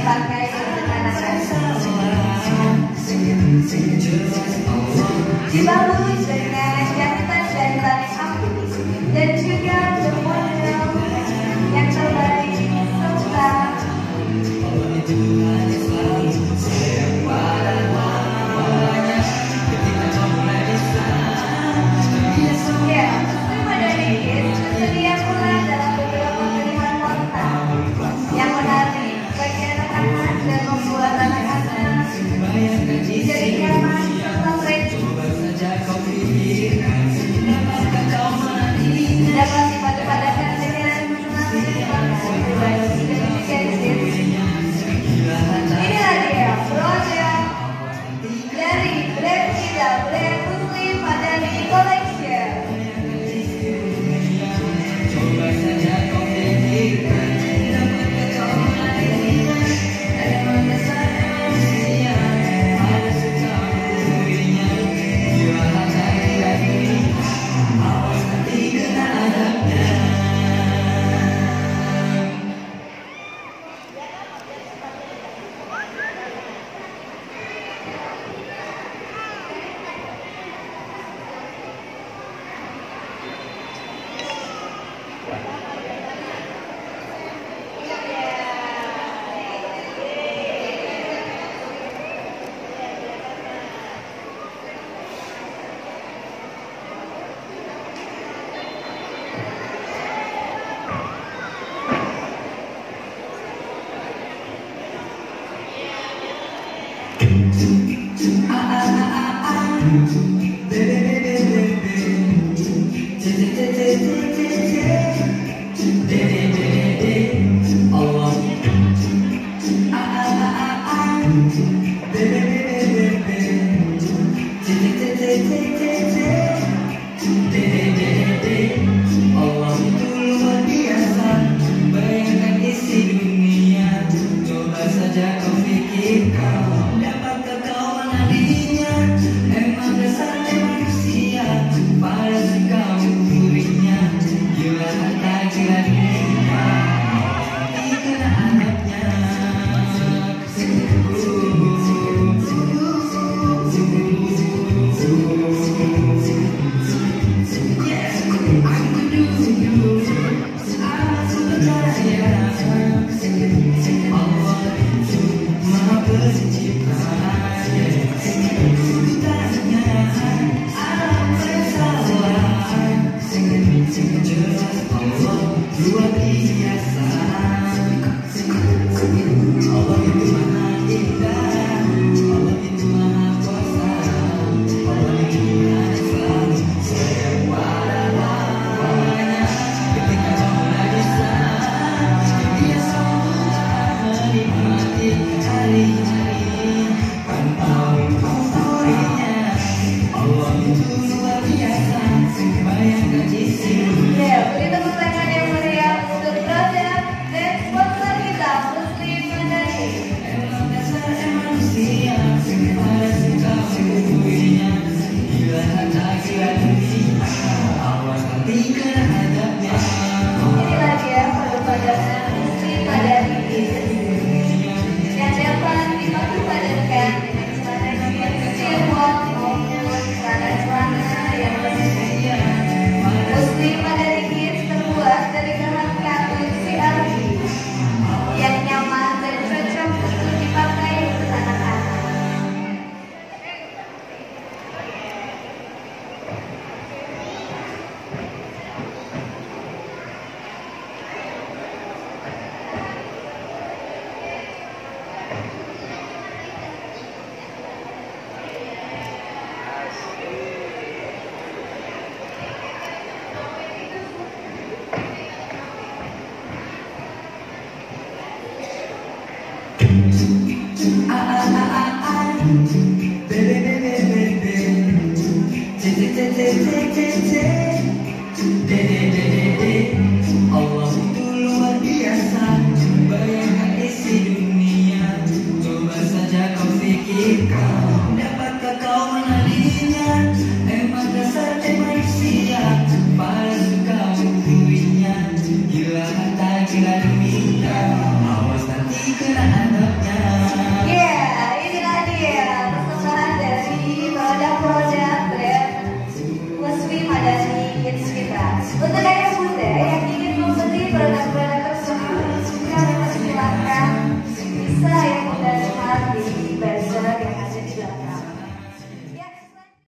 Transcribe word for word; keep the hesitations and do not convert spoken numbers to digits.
dipakai anak-anak. Dibangun dengan jantan dan tarik api dan juga model yang terbaik serta ya, Madani Kids tersedia pula dalam beberapa pilihan warna yang menarik bagi anak-anak dan membuat anak-anak jadi nyaman serta trendy. Dapat dipadu-padankan dengan masing-masing pribadi dan juga kids. Inilah dia produk dari brand kita, brand Muslim Madani Collection. Allah itu luar biasa, bayangkan isi dunia. Coba saja kau pikirkan, dapatkah kau mengenalinya? Emang dasar manusia, palsu kau mengukurnya. Gila harta, gila dunia, awas nanti kena